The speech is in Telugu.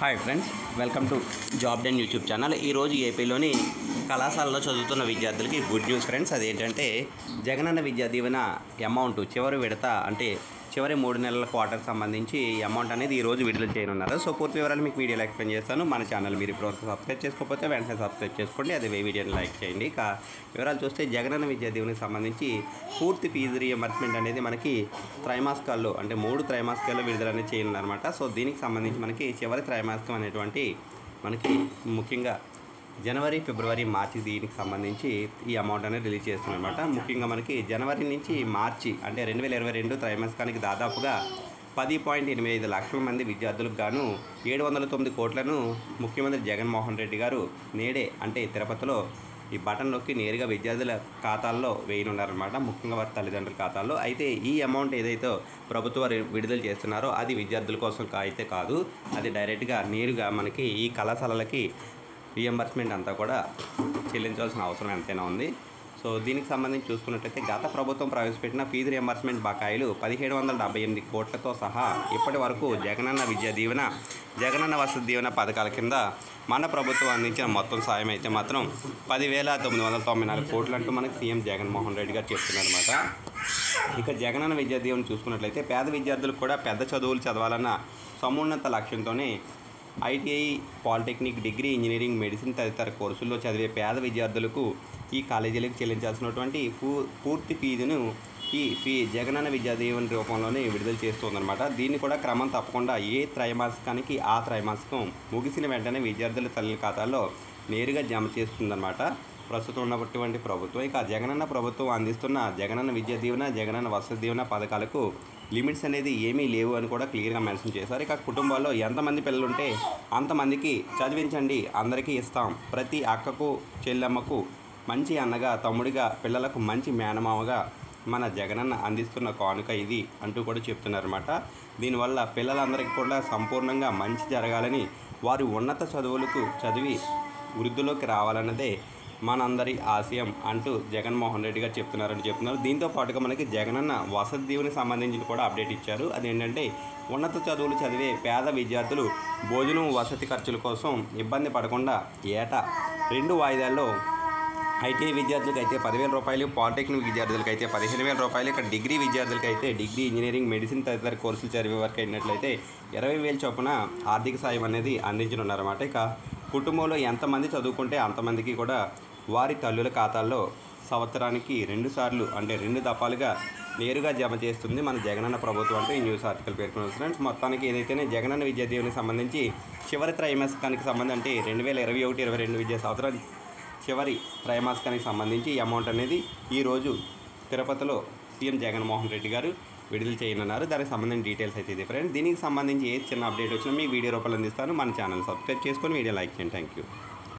Hi friends, welcome to Job Den YouTube channel. ఈరోజు ఏపీలోని కళాశాలలో చదువుతున్న విద్యార్థులకి గుడ్ న్యూస్ ఫ్రెండ్స్. అదేంటంటే జగనన్న విద్యా దీవెన అమౌంట్ చివరి విడత అంటే చివరి 3 నెలల క్వార్టర్ సంబంధించి అమౌంట్ అనేది ఈరోజు విడుదల చేయనున్నారు. సో పూర్తి వివరాలు మీకు వీడియోలో ఎక్స్ప్లెయిన్ చేస్తాను. మన ఛానల్ మీరు ఇప్పటివరకు సబ్స్క్రైబ్ చేసుకోకపోతే వెంటనే సబ్స్క్రైబ్ చేసుకోండి, అదే వీడియోని లైక్ చేయండి. ఇక వివరాలు చూస్తే జగనన్న విద్యా దీవెనకి సంబంధించి పూర్తి ఫీజు రీఎంబర్స్మెంట్ అనేది మనకి త్రైమాసికాల్లో అంటే 3 త్రైమాసికాల్లో విడుదల అనేది చేయనున్నారన్నమాట. సో దీనికి సంబంధించి మనకి చివరి త్రైమాసికం అనేటువంటి మనకి ముఖ్యంగా జనవరి, ఫిబ్రవరి, మార్చి దీనికి సంబంధించి ఈ అమౌంట్ అనేది రిలీజ్ చేస్తున్నారన్నమాట. ముఖ్యంగా మనకి జనవరి నుంచి మార్చి అంటే 2022 త్రైమాసికానికి దాదాపుగా 10.85 లక్షల మంది విద్యార్థులకు గాను 709 కోట్లను ముఖ్యమంత్రి జగన్మోహన్ రెడ్డి గారు నేడే అంటే తిరుపతిలో ఈ బటన్ నొక్కి నేరుగా విద్యార్థుల ఖాతాల్లో వేయనున్నారన్నమాట, ముఖ్యంగా వారి తల్లిదండ్రుల ఖాతాల్లో. అయితే ఈ అమౌంట్ ఏదైతే ప్రభుత్వం విడుదల చేస్తున్నారో అది విద్యార్థుల కోసం అయితే కాదు, అది డైరెక్ట్గా నేరుగా మనకి ఈ కళాశాలలకి రీఎంబర్స్మెంట్ అంతా కూడా చెల్లించాల్సిన అవసరం ఎంతైనా ఉంది. సో దీనికి సంబంధించి చూసుకున్నట్లయితే గత ప్రభుత్వం ప్రవేశపెట్టిన ఫీజు రీఎంబర్స్మెంట్ బకాయిలు 1778 కోట్లతో సహా ఇప్పటి వరకు జగనన్న విద్యా దీవెన, జగనన్న వసతి దీవెన పథకాల కింద మన ప్రభుత్వం అందించిన మొత్తం సాయం అయితే మాత్రం 10,994 కోట్లు అంటూ మనకి సీఎం జగన్మోహన్ రెడ్డి గారు చెప్తున్నారన్నమాట. ఇక జగనన్న విద్యా దీవెన చూసుకున్నట్లయితే పేద విద్యార్థులకు కూడా పెద్ద చదువులు చదవాలన్న సమున్నత లక్ష్యంతోనే ITI, polytechnic, degree, engineering, medicine తదితర కోర్సుల్లో చదివే పేద విద్యార్థులకు ఈ కాలేజీలకు చెల్లించాల్సినటువంటి పూర్తి ఫీజును ఈ జగనన్న విద్యా దీవెన రూపంలోనే విడుదల చేస్తుందన్నమాట. దీన్ని కూడా క్రమం తప్పకుండా ఏ త్రైమాసికానికి ఆ త్రైమాసికం ముగిసిన వెంటనే విద్యార్థుల తల్లి ఖాతాల్లో నేరుగా జమ చేస్తుందన్నమాట ప్రస్తుతం ఉన్నటువంటి ప్రభుత్వం. ఇక జగనన్న ప్రభుత్వం అందిస్తున్న జగనన్న విద్యా దీవెన, జగనన్న వసతి దీవెన పథకాలకు లిమిట్స్ అనేది ఏమీ లేవు అని కూడా క్లియర్గా మెన్షన్ చేశారు. ఇక కుటుంబాల్లో ఎంతమంది పిల్లలు ఉంటే అంతమందికి చదివించండి, అందరికీ ఇస్తాం, ప్రతి అక్కకు చెల్లెమ్మకు మంచి అన్నగా, తమ్ముడిగా, పిల్లలకు మంచి మేనమామగా మన జగనన్న అందిస్తున్న కానుక ఇది అంటూ కూడా చెప్తున్నారన్నమాట. దీనివల్ల పిల్లలందరికీ కూడా సంపూర్ణంగా మంచి జరగాలని, వారి ఉన్నత చదువులకు చదివి వృద్ధిలోకి రావాలన్నదే మనందరి ఆశయం అంటూ జగన్మోహన్ రెడ్డి గారు చెప్తున్నారు. దీంతో పాటుగా మనకి జగనన్న వసతి దీవెనకి సంబంధించి కూడా అప్డేట్ ఇచ్చారు. అదేంటంటే ఉన్నత చదువులు చదివే పేద విద్యార్థులు భోజనం, వసతి ఖర్చుల కోసం ఇబ్బంది పడకుండా ఏటా 2 వాయిదాల్లో ఐటీఐ విద్యార్థులకు అయితే 10,000 రూపాయలు, పాలిటెక్నిక్ విద్యార్థులకు అయితే 15,000 రూపాయలు, ఇక్కడ డిగ్రీ విద్యార్థులకు అయితే డిగ్రీ, ఇంజనీరింగ్, మెడిసిన్ తదితర కోర్సులు చదివే వరకు అయినట్లయితే 20,000 చొప్పున ఆర్థిక సాయం అనేది అందించనున్నారన్నమాట. ఇక కుటుంబంలో ఎంతమంది చదువుకుంటే అంతమందికి కూడా వారి తల్లుల ఖాతాల్లో సంవత్సరానికి 2 సార్లు అంటే 2 దఫాలుగా నేరుగా జమ చేస్తుంది మన జగనన్న ప్రభుత్వం అంటూ ఈ న్యూస్ ఆర్టికల్ పేర్కొన్నారు ఫ్రెండ్స్. మొత్తానికి ఏదైతేనే జగనన్న విద్యా దీవెనకి సంబంధించి చివరి త్రైమాసికానికి సంబంధించి అంటే 2021-22 విద్యా సంవత్సరం చివరి త్రైమాసికానికి సంబంధించి ఈ అమౌంట్ అనేది ఈరోజు తిరుపతిలో సీఎం జగన్మోహన్ రెడ్డి గారు విడుదల చేయనున్నారు. దానికి సంబంధించిన డీటెయిల్స్ అయితే ఇది ఫ్రెండ్స్. దీనికి సంబంధించి ఏ చిన్న అప్డేట్ వచ్చినా మీకు వీడియో రూపంలో అందిస్తాను. మన ఛానల్ సబ్స్క్రైబ్ చేసుకొని వీడియో లైక్ చేయండి. Thank you.